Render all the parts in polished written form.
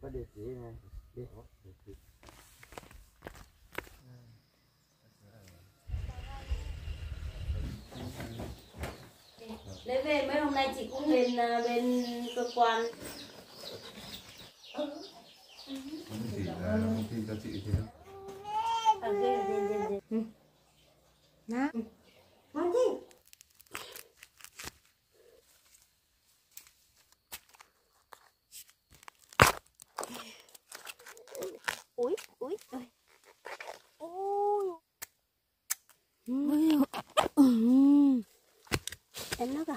có địa chỉ này. Đi. Lấy về mấy hôm nay chị cũng bên cơ quan. Chị là thông tin cho chị thế. Nè. Ngon chứ? Ui, ui, ui. Ôi. Em nó cả.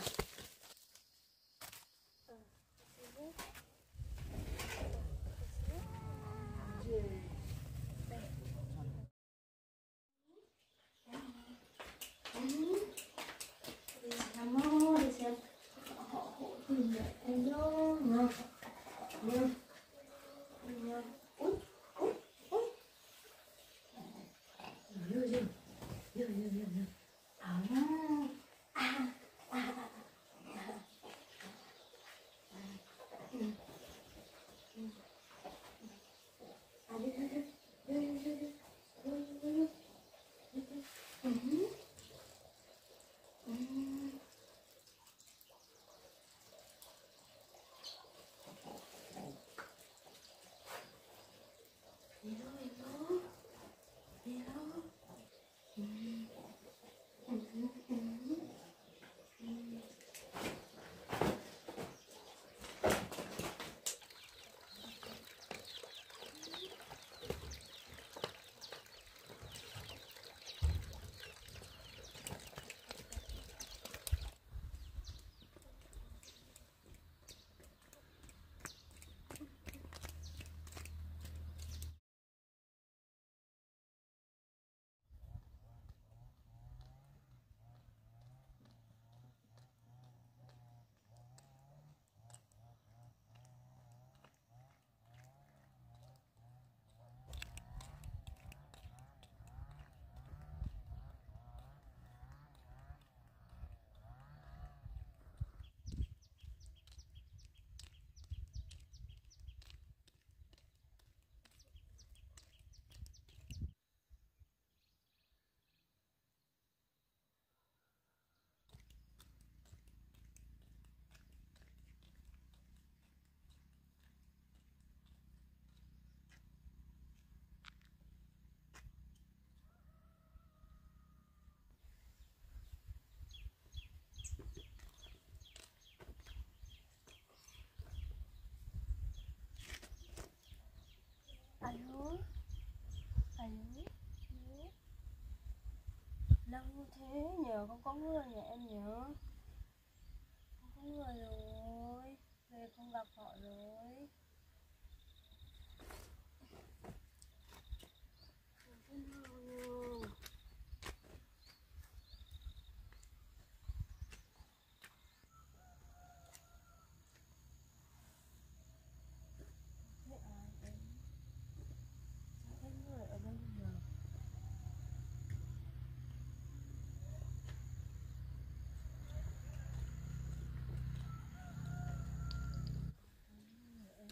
Alo, alo, lâu thế nhờ, không có người nhà em nhớ, không có người rồi, về không gặp họ rồi. Thế nào nhờ? Thế ai em? Sao em người ở đây nhờ? Ở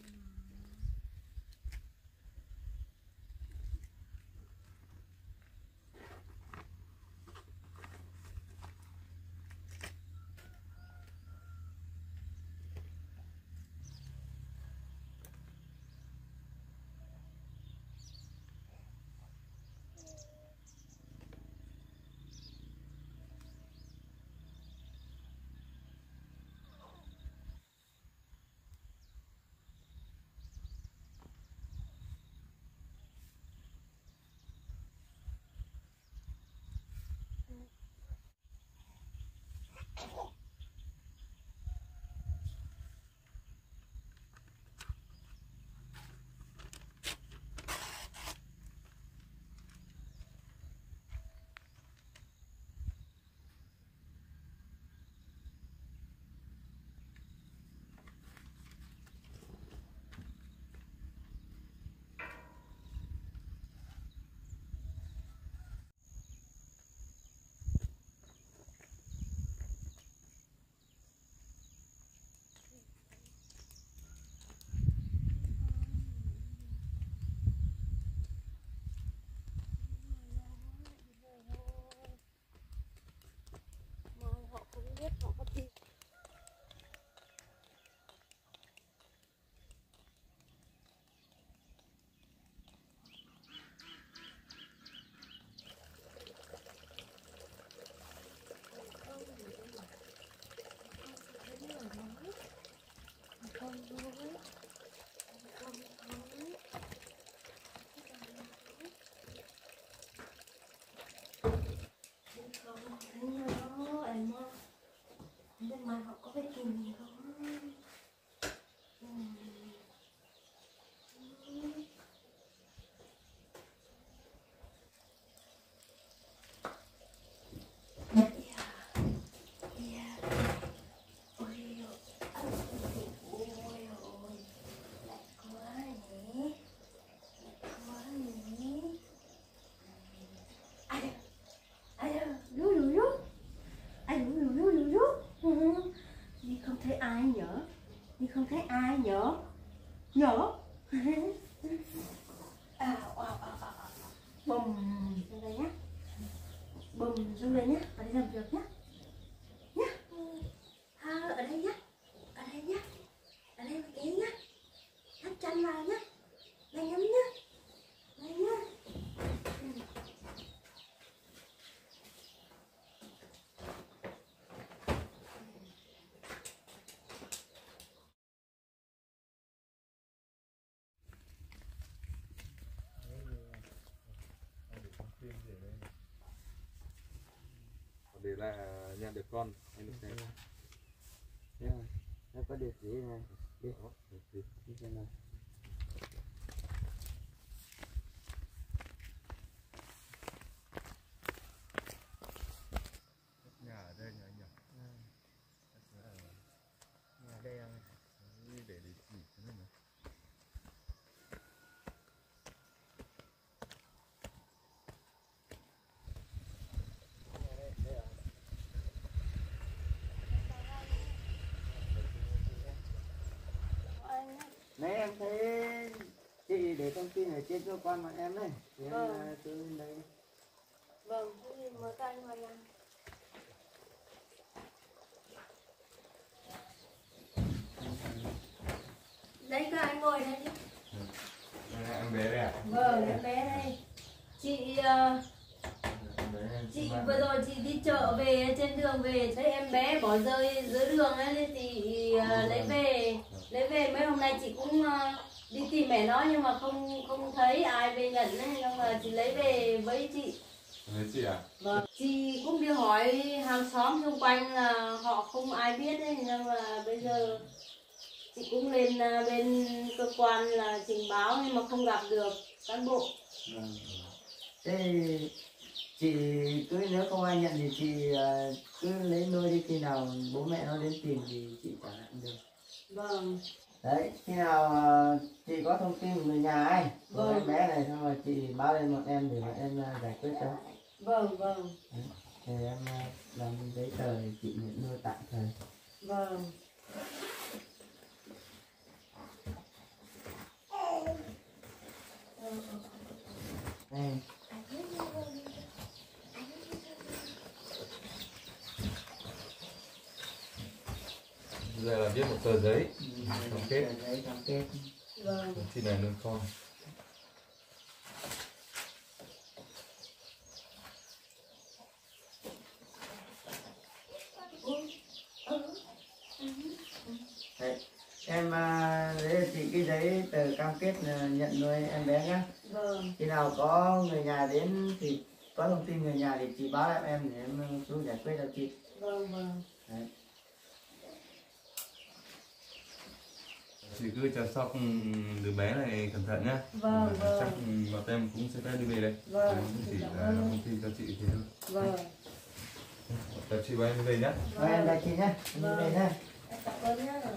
Bùm xuống đây nhá. Bùm xuống đây nhá. Ở đây làm việc nhá. Nhá. Ở đây nhá. Ở đây nhá. Ở đây một cái nhá. Thắt chân vào nhá. Đây nhắm nhá. Đây nhá. Để là nhận được con anh được xem. Nó có địa chỉ này, đi xem nào. Nhà ở đây nhà nhỏ. Nhà đây là Để chỉ thế này này. Nãy em thấy chị để thông tin ở trên cơ quan bọn em đấy, thì em tôi lên đấy. Vâng, thế thì mời các anh vào nhà. Đây các anh ngồi đây đi. Em bé đây à? Vâng, em bé đây. Chị vừa rồi chị đi chợ về, trên đường về thấy em bé bỏ rơi dưới đường ấy nên chị lấy về mấy hôm nay chị cũng đi tìm mẹ nó nhưng mà không thấy ai về nhận ấy, nhưng mà chị lấy về với chị. Đấy chị à? Vâng, chị cũng đi hỏi hàng xóm xung quanh là họ không ai biết ấy, nhưng mà bây giờ chị cũng lên bên cơ quan là trình báo nhưng mà không gặp được cán bộ. Vâng. Thế chị cứ nếu không ai nhận thì chị cứ lấy nuôi đi, khi nào bố mẹ nó đến tìm thì chị trả lại được. Vâng. Đấy, khi nào chị có thông tin của người nhà ấy, của Vâng. em bé này, xong rồi chị báo lên bọn em để bọn em giải quyết cho. Vâng, vâng. Đấy. Thì em làm giấy tờ để chị nhận nuôi tạm thời. Vâng. Đây. Giờ là viết một tờ giấy cam kết. Giấy cam kết. Vâng. Chị này nuôi con. Đấy. Em lấy cho chị cái giấy tờ cam kết nhận nuôi em bé nhé. Vâng. Khi nào có người nhà đến thì có thông tin người nhà thì chị báo lại em để em giúp giải quyết cho chị. Vâng, vâng. Đấy. Chị cứ chăm sóc đứa bé này cẩn thận nhá. Vâng, vâng. Chắc bọn em cũng sẽ phải đi về đây. Vâng. Em chỉ Cảm là ơn. thông tin cho chị thế thôi. Vâng. Chào chị và em đi về nhá. Thôi em đây chị nhé, em đi về nhé. Em cảm ơn nhá.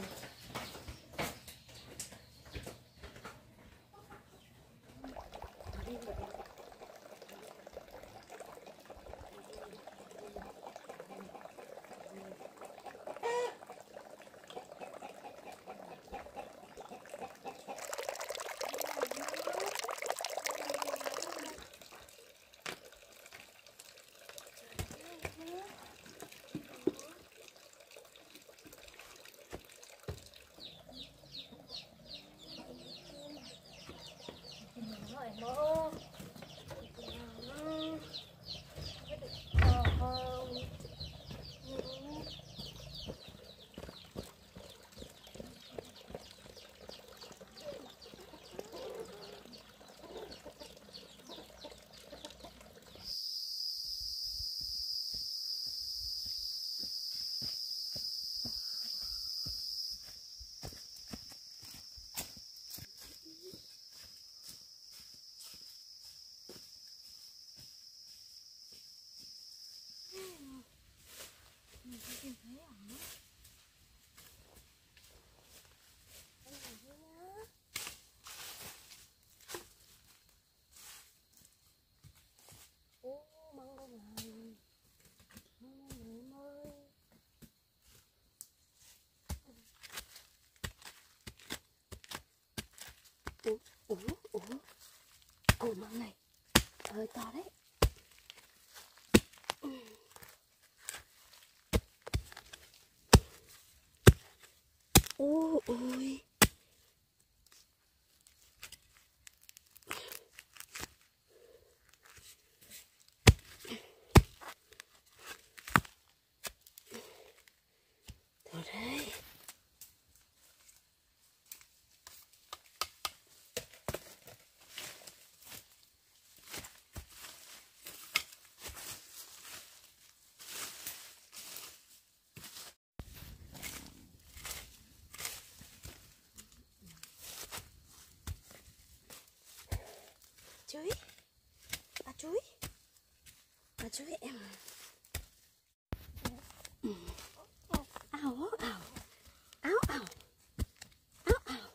Ủa măng này hơi to đấy. Ôi thôi đấy. Chuối, à chuối em. Ảo ảo ảo ảo ảo ảo.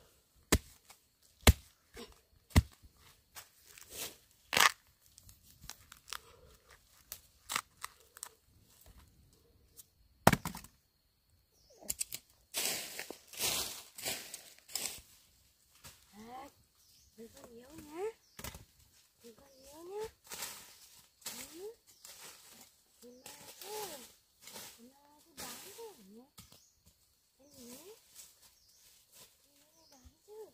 Đừng có nhiều nhá, đừng có nhiều nhá. Thì mai chứ, thì mai cứ bán thôi nhá. Cái gì nhé? Thì mai bán chứ.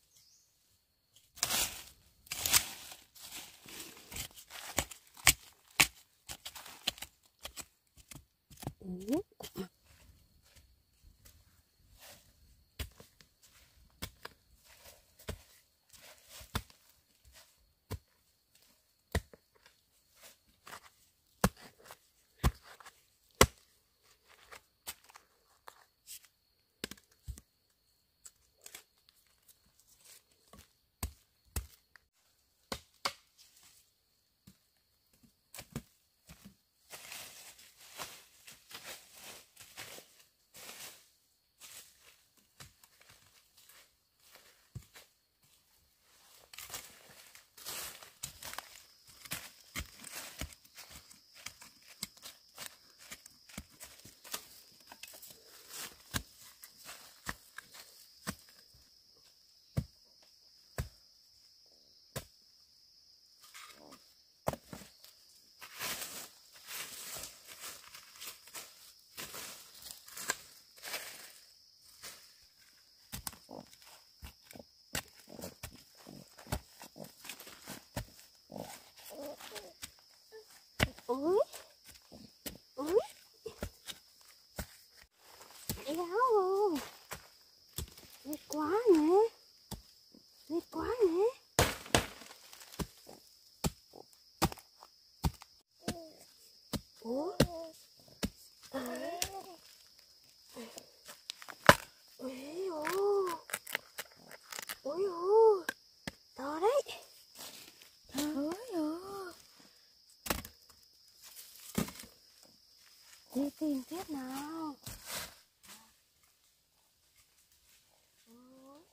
Ui, ui, éo luôn, mệt quá nhỉ, mệt quá nhỉ. Ủa, ui ôi, to đấy, ôi ôi, đi tìm tiếp nào. Ôi.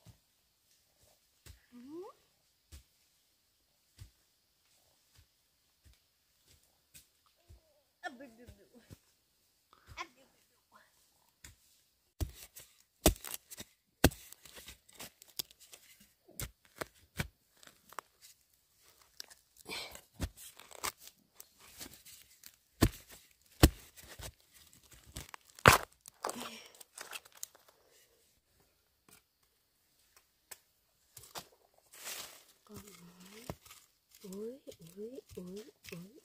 Con nói ui ui ui ui.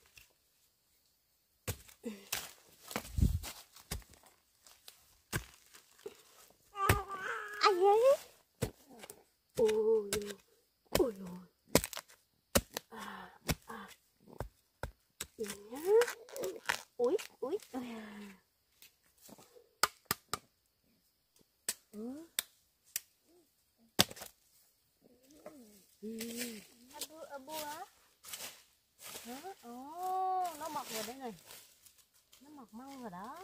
Ai ấy? Ôi ôi ôi. Nhìn nhá. Ui ui. Abu á? Hả? Ồ, nó mọc rồi đây này. Nó mọc măng rồi đó.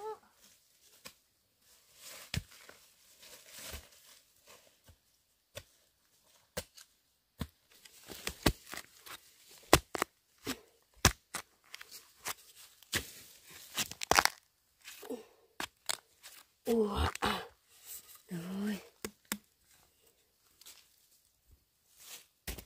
Ủa, rồi.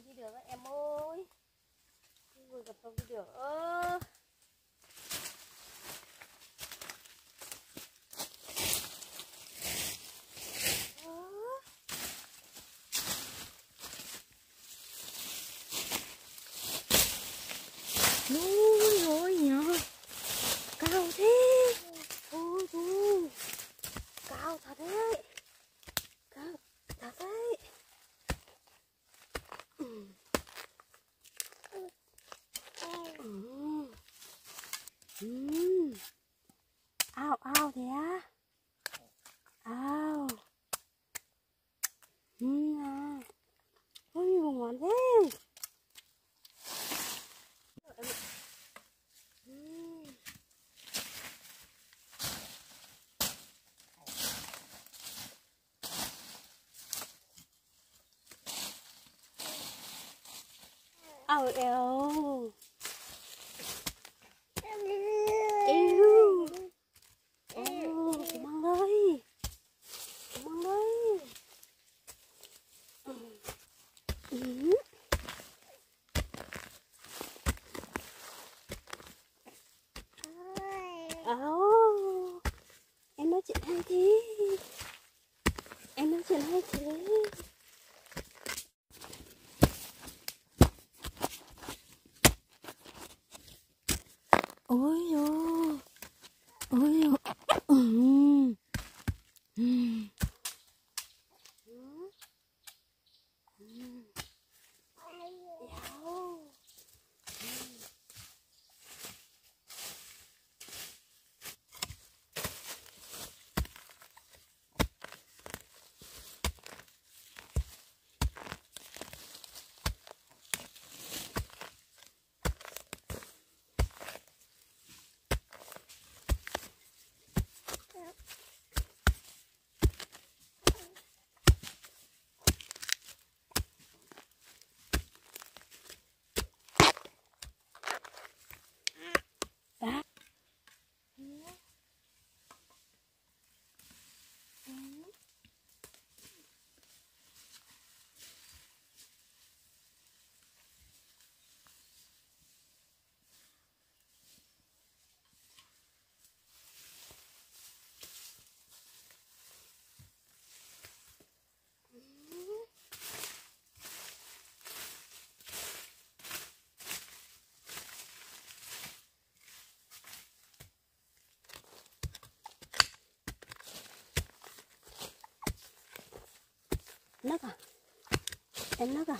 không đi được á em ơi. Vui gặp không đi được. Ôi ôi nhờ. Cao thế. Ôi ôi. Cao thật đấy. Cao thật đấy. Ao ao thế á. Ao. À. Ôi vùng ngon thế. Ao eo. Yêu. Mang đây. Mang đây. Em nói chuyện hay thế. Em nói chuyện hay thế. Ôi dồi. Ôi dồi. Nấc à? Em nấc à?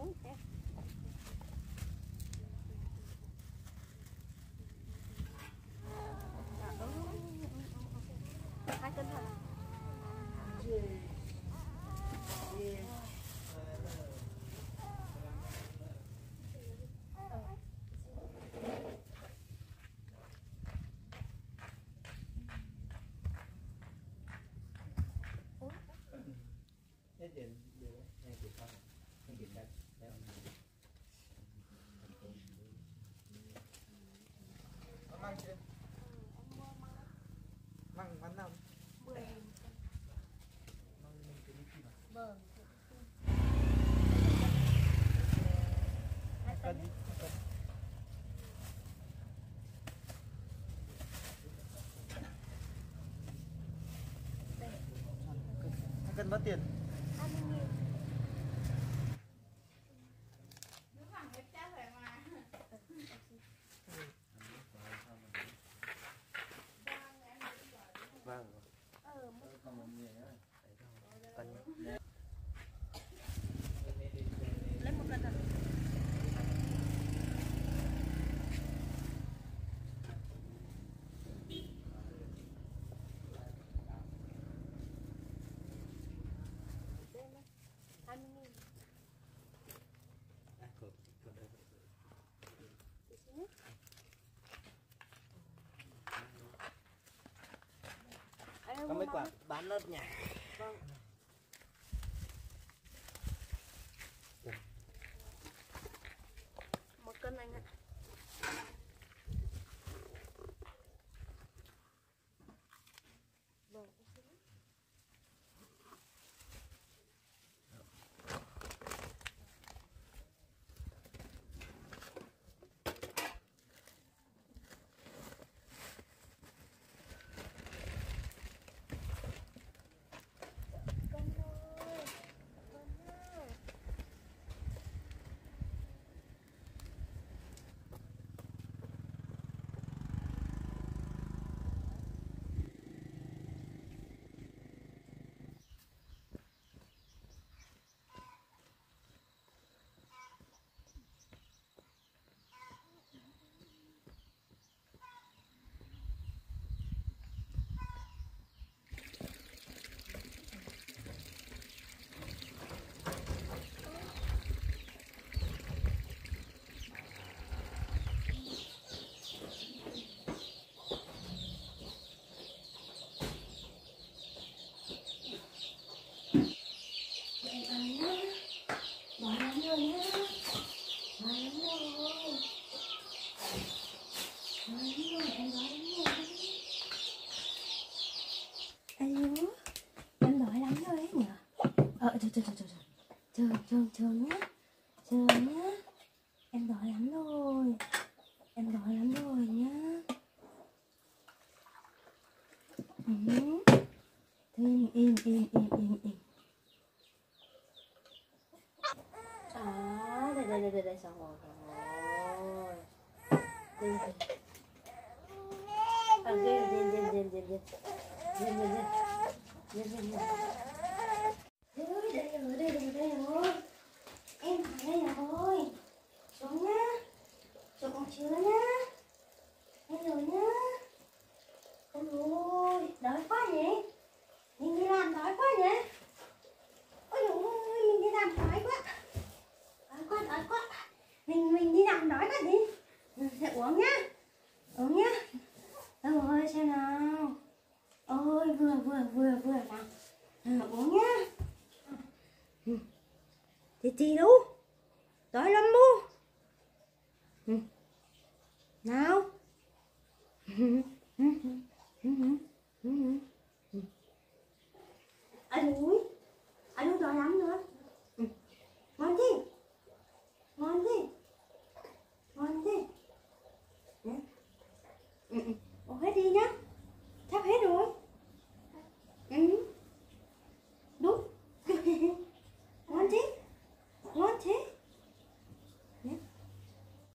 2 cân hả? Hết điện này thì không không điện đặt mang chưa mang mắn nào mang mình cái đi mà Vâng. cần đi cần cần bao tiền 20.000. vâng còn một người nữa cần Lấy 1 cân hả? Đây này, 20.000. Để xin nhé. có mấy quả bán lớp nhỉ? Vâng. Một cân anh ạ. Vâng. Em đói lắm rồi ấy nhỉ? Chờ nhá. Chờ nhá. Em đói lắm rồi. Em đói lắm rồi nhá. Thôi im. À, đây, xong rồi. Đây. À, lên. Đây rồi. Em ở đây rồi. Xuống nhá. Xuống con chứa nhá. Em rồi nhá. Ôi, đói quá nhỉ? Mình đi làm đói quá nhỉ? Ôi dồi ôi, mình đi làm đói quá. Đói quá. Mình đi làm đói quá đi. Sẽ uống nhá. Ôi, xem nào. Ôi, vừa nào. Uống nhá. Thì đâu? Đói lắm mu. Nào. Anh ui đói lắm nữa. Ngon gì? Uống hết đi nhá.